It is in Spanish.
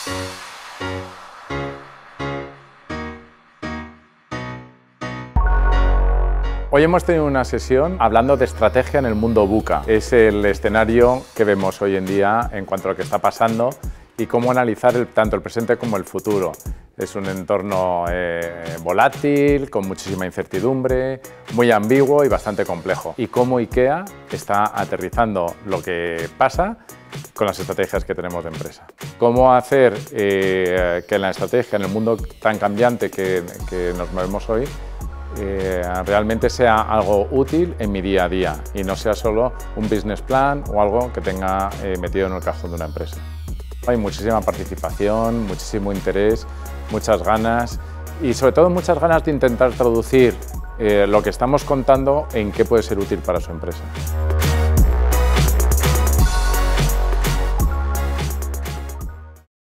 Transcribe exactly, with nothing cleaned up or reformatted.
Hoy hemos tenido una sesión hablando de estrategia en el mundo VUCA. Es el escenario que vemos hoy en día en cuanto a lo que está pasando y cómo analizar el, tanto el presente como el futuro. Es un entorno eh, volátil, con muchísima incertidumbre, muy ambiguo y bastante complejo. Y cómo IKEA está aterrizando lo que pasa con las estrategias que tenemos de empresa. Cómo hacer eh, que la estrategia en el mundo tan cambiante que, que nos movemos hoy Eh, realmente sea algo útil en mi día a día y no sea solo un business plan o algo que tenga eh, metido en el cajón de una empresa. Hay muchísima participación, muchísimo interés, muchas ganas y sobre todo muchas ganas de intentar traducir eh, lo que estamos contando en qué puede ser útil para su empresa.